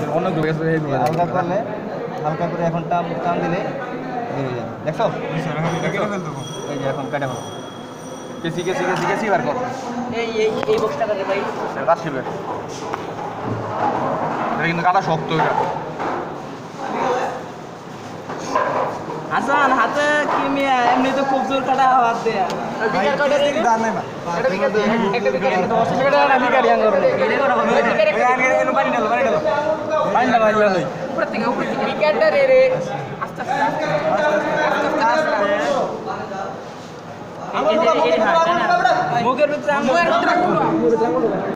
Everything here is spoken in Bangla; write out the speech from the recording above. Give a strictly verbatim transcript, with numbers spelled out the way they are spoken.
অনেক লোক আছে হালকা করলে হালকা করে এখন টান টান দিলে বেরিয়ে যাবে দেখছো এই যে এখন কেটে ফেলো কেসি কেসি কেসি কেসি বার কর এই এই এই বক্সটা কাটে ভাই এটা শিবে এটা কিন্তু কাটা শক্ত এটা হাসান হাতে কি মিয়া এমনি তো খুব জোর কাটা হাত দেয়া বিকার কাটে দিবি দান নাই না এটা বিকার দে একটা বিকার দশ টাকা না বিকার ইয়াং করবে এটা করা হবে এই এনো পানি ডালো পানি ডালো পানি ডালো পানি ডালো উপর থেকে উপর থেকে বিকারটা রে রে আস্তে আস্তে আস্তে আস্তে মুখের ভিতরে মুখের ভিতরে